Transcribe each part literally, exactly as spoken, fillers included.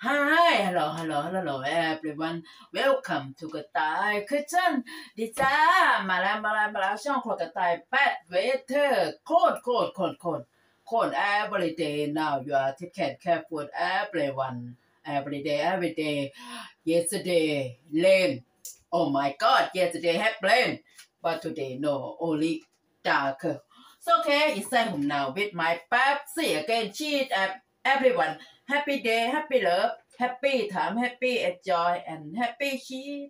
Hi, hello, hello, hello, everyone. Welcome to กระต่าย Kitchen ดีจ้ามาแล้วมาแล้วมาแล้วช่องครัวกระต่าย Bad Weather โคตรโคตรโคตรโคตรโคตร every day now you are taking care food everyone every day every day yesterday rain oh my god yesterday had rain but today no only dark so okay inside home now with my Pepsi again cheat everyone happy day happy love happy ถาม happy enjoy and happy cheat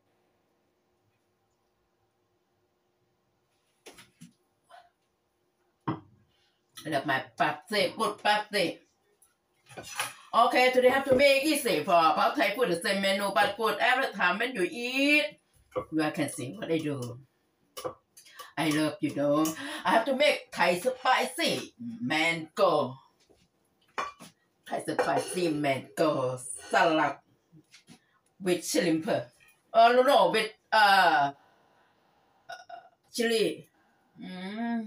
เลือกมาปรับเสกกดปรับเสก Okay today have to make easy for เพราะไทยพูด the same menu but good every time when you eat you can see what I do I love you know I have to make Thai spicy mango Thai spicy mango salad with shrimp oh no no with uh chili mm.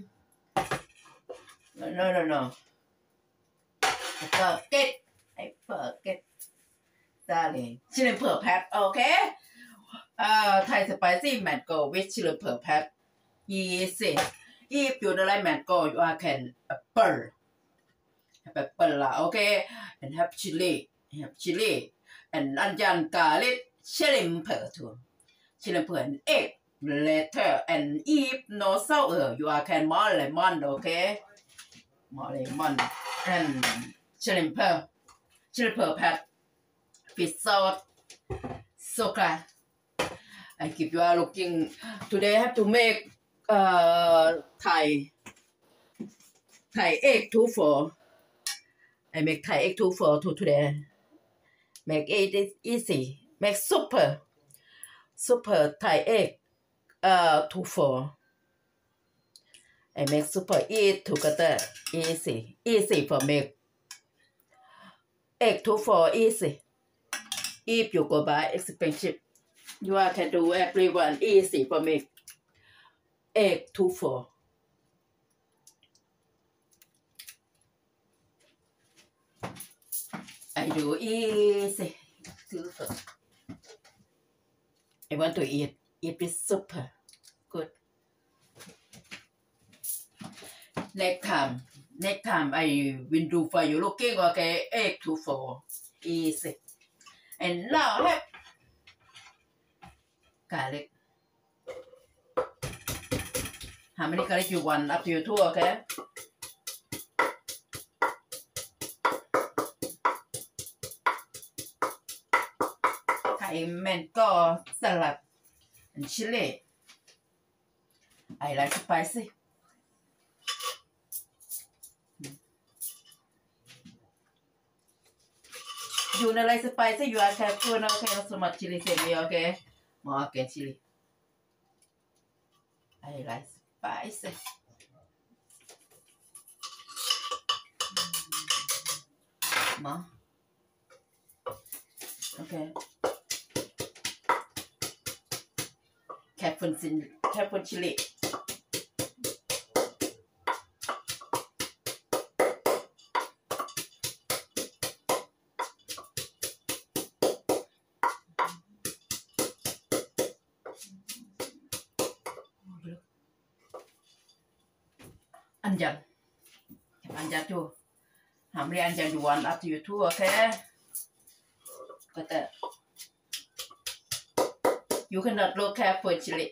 no no no I forget I forget sorry shrimp pat okay uh Thai spicy mango with shrimp pat easy if you don't like mango you can apple pepper lah okay and have chili have chili and onion garlic shrimp too shrimp and egg later and if no sour you can more lemon okay more lemon and shrimp shrimp pat fish sauce so good I keep you are looking today I have to make uh Thai Thai egg too for I make Thai egg too for to today make it easy make super super Thai egg uh two for I make super eat together easy easy for make egg two for easy if you go buy expensive you can do everyone easy for make egg two for I do easy super I want to eat eat with super good next time next time I will do for you looking okay egg two for easy and now have garlic how many garlic you want up to you too okay Thai mango salad and chili I like spicy you don't like spicy you are careful okay not so much chili save me okay more again chili I like spicy more okay careful careful chili onion onion too how many onion you want up to you too okay got that you cannot look careful chili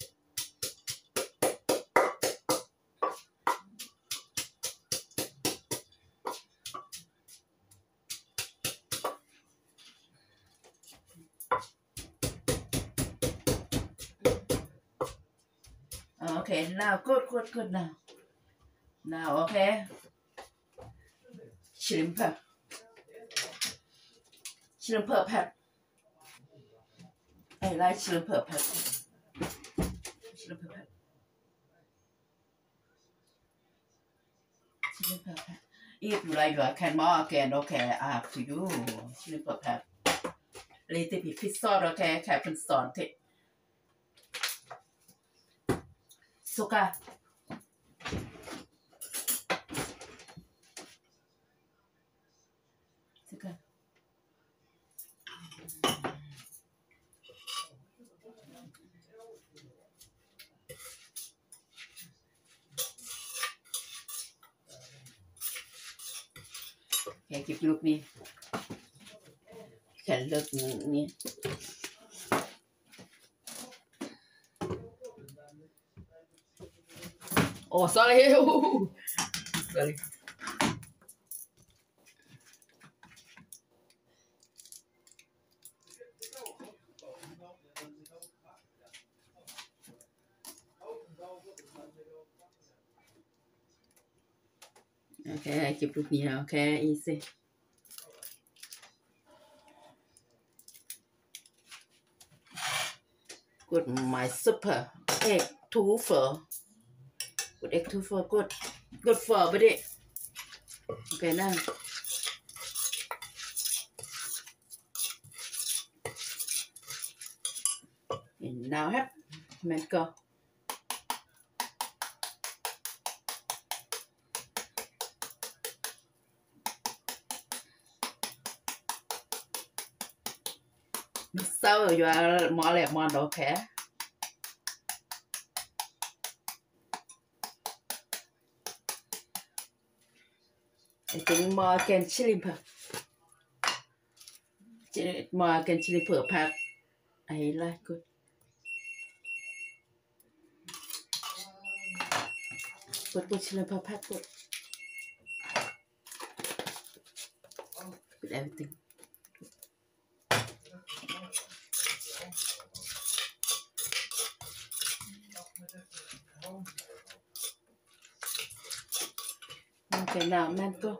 okay now good good good now now okay shrimp shrimp pat I like shrimp pat shrimp pat shrimp pat if you like you can more again okay up to you shrimp pat little bit fish sauce okay แค่เป็นสอนเทสุกาสุกา Okay, keep look me. Can look me. Oh, sorry. Sorry. Okay, I keep looking here. Okay, easy. Good, my super egg tofu. Good egg tofu, good. Good for buddy. Okay, now. And now have mình go. So you are more like more okay. I think more can chili pepper. More can chili pepper. I like good. Good, good chili pepper. Good. Good everything. Okay, now man go.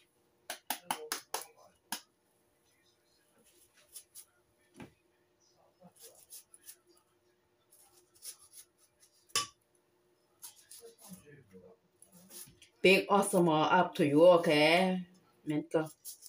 Big or small, up to you, okay? Man go.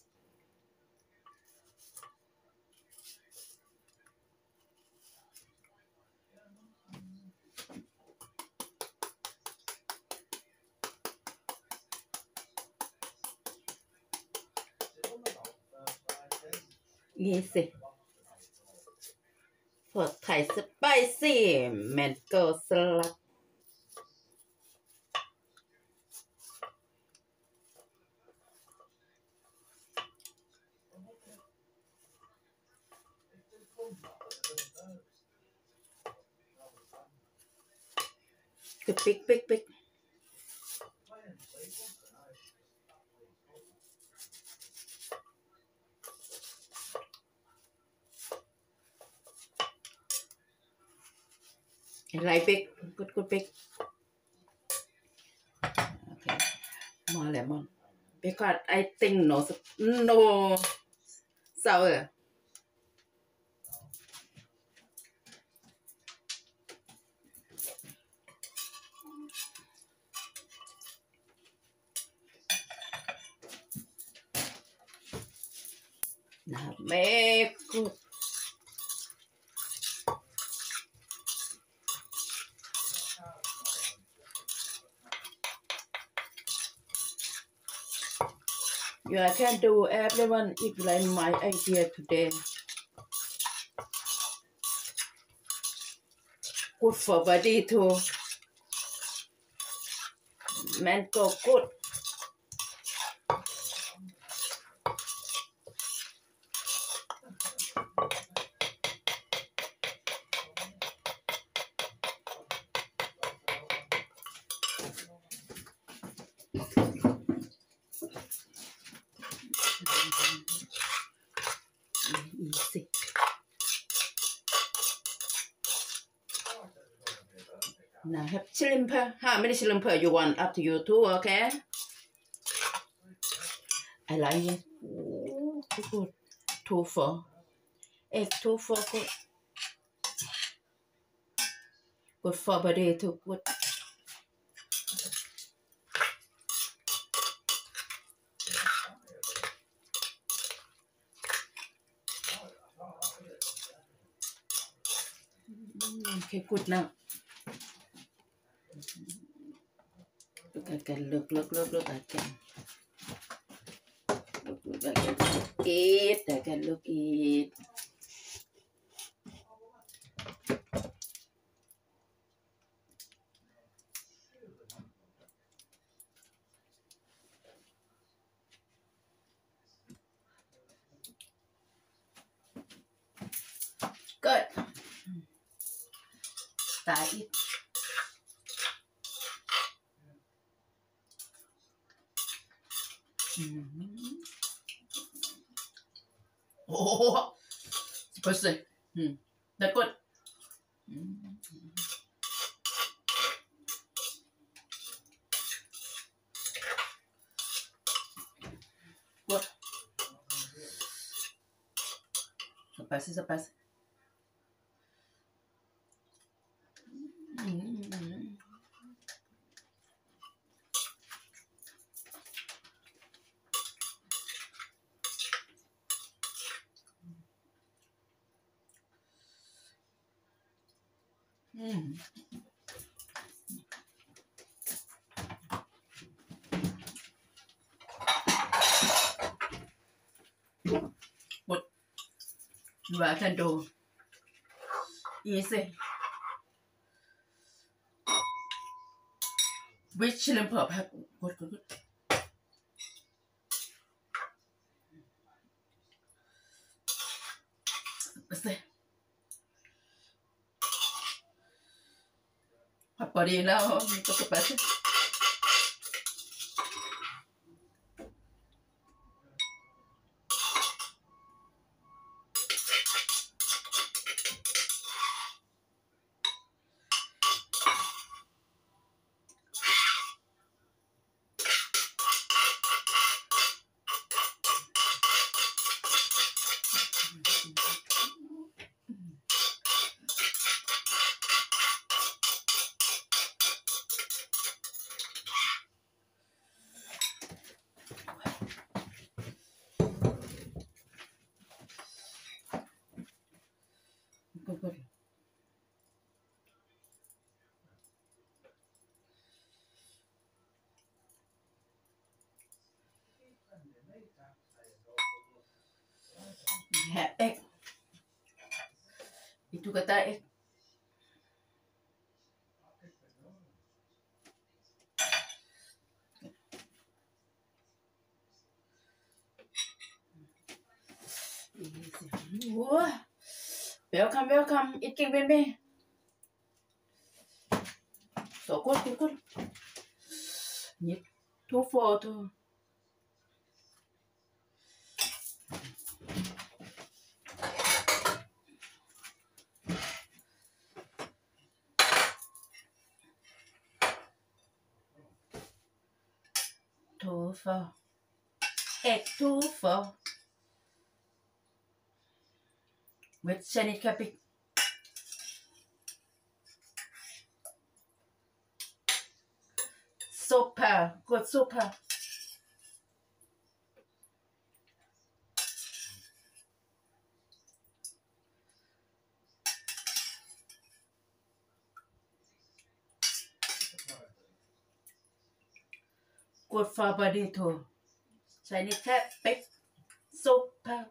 Easy. For Thai spicy mango salad. Good, big, big, big. I like big. Good, good, big. Okay. More lemon. Because I think no, no sour. Now make good. You can do everyone if you like my idea today. Good for body too. Mango good. Easy. Now have chili pepper. How many chili pepper you want? Up to you too, okay? I like it. Ooh, good. Two for. Egg two for good. Good for body too. Good. Okay, good now. Look again, look, look, look, look again. Look, look again. Eat, I can look it. start it. Mm-hmm. Oh, spicy. Mm. That's good. Mm-hmm. Good. Spicy, spicy. Mm-hmm. Mm. Good. Và can do easy. With shrimp pepper. Good, good, good. Spicy. ผัดพอดีแล้วก็สไปซี่ Good, good. Have egg. Itu kata egg. Whoa. Welcome, welcome. Eating with me. So good, good, good. Need two for two. Two for. Egg two for. With Chinese cabbage. Super, good super. Good for body too. Chinese cabbage. Super.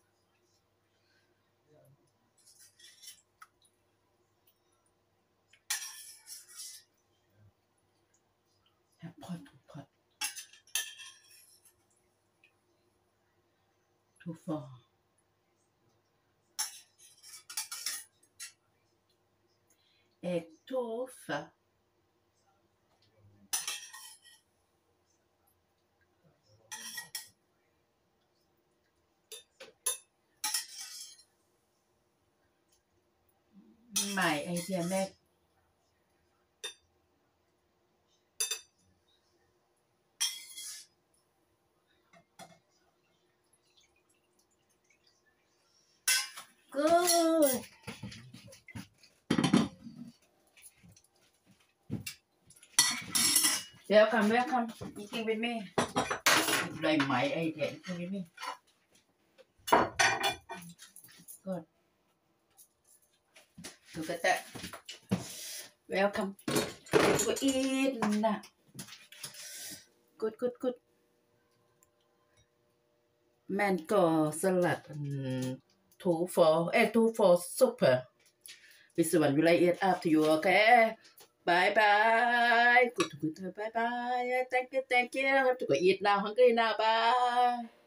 Pot, pot. Two for. Egg two for. My idea make. Good. Welcome, welcome. Eating with me. Like my idea. Eating with me. Good. Look at that. Welcome. To eat. Good, good, good. Mango salad. Um, two for, eh, two for super. This one will I eat after you, okay? Bye bye. Good, good, bye bye. Thank you, thank you. Have to go eat now. Hungry now. Bye.